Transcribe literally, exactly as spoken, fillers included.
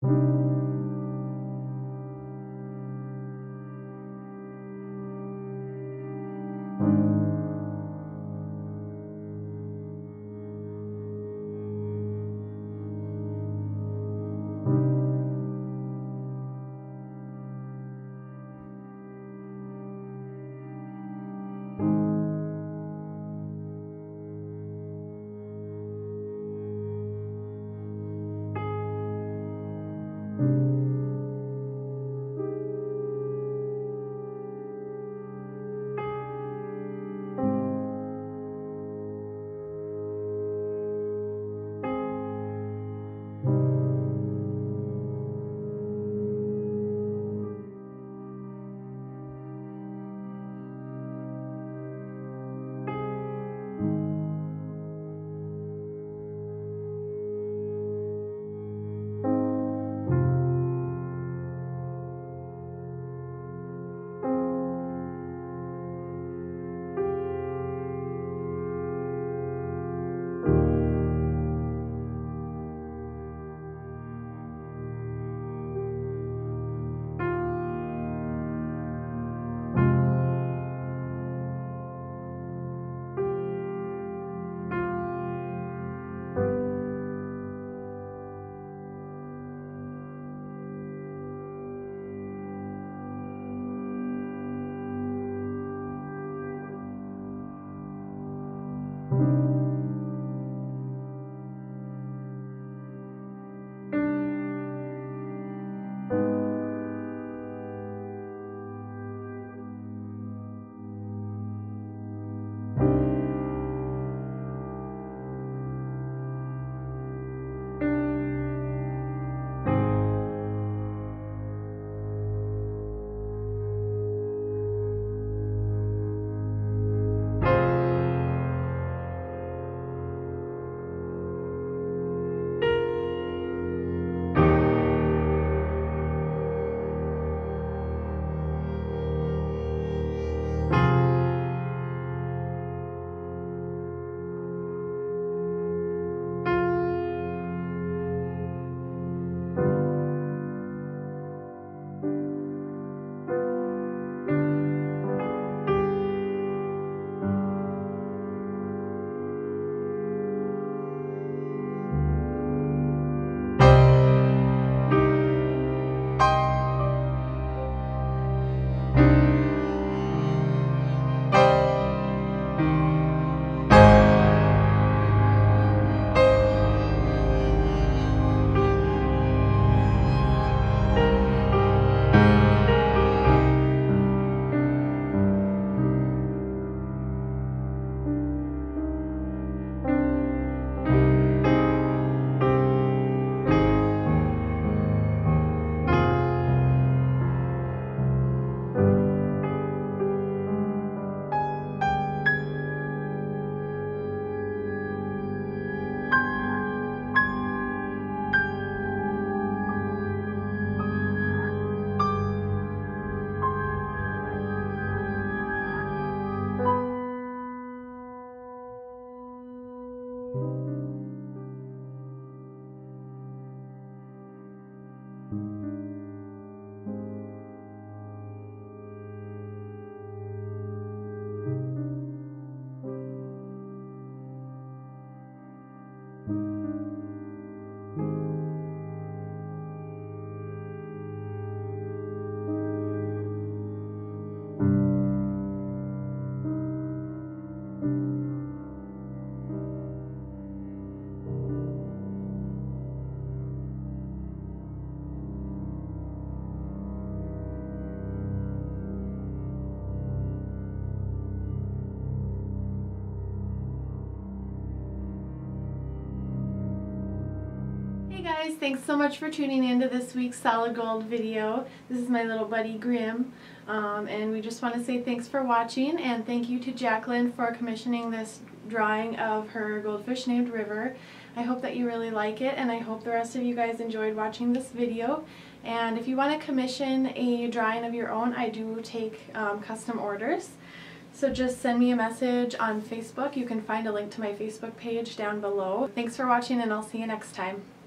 Hey guys, thanks so much for tuning in to this week's Solid Gold video. This is my little buddy Grim, um, and we just want to say thanks for watching, and thank you to Jacqueline for commissioning this drawing of her goldfish named River. I hope that you really like it, and I hope the rest of you guys enjoyed watching this video. And if you want to commission a drawing of your own, I do take um, custom orders. So just send me a message on Facebook. You can find a link to my Facebook page down below. Thanks for watching, and I'll see you next time.